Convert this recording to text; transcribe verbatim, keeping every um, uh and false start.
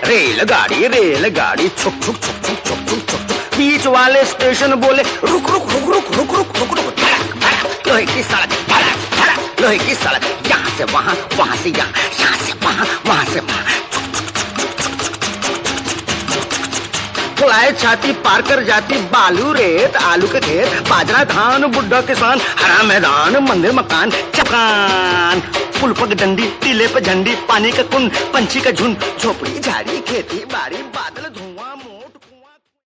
रेलगाड़ी रेलगाड़ी छुक छुक छुक छुक छुक छुक छुक। बीच वाले स्टेशन बोले रुक रुक रुक रुक रुक रुक रुक रुक। भड़क भड़क लोहे की सड़क, भड़क भड़क लोहे की सड़क। यहाँ से वहाँ, वहाँ से यहाँ, यहाँ से वहाँ, वहाँ से वहाँ। फुलाए छाती पार कर जाती बालू रेत आलू के खेत, बाजरा धान बुड्ढा किसान, हरा मैदान मंदिर मकान चकान। पुल पर डंडी टीले पे झंडी, पानी का कुंड पंछी का झुंड, झोपड़ी झाड़ी खेती बाड़ी बादल धूम।